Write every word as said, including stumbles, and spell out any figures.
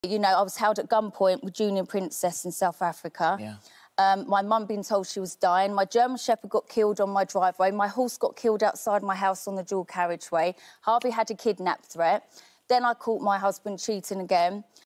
You know, I was held at gunpoint with Junior Princess in South Africa. Yeah. Um, my mum being told she was dying. My German Shepherd got killed on my driveway. My horse got killed outside my house on the dual carriageway. Harvey had a kidnap threat. Then I caught my husband cheating again.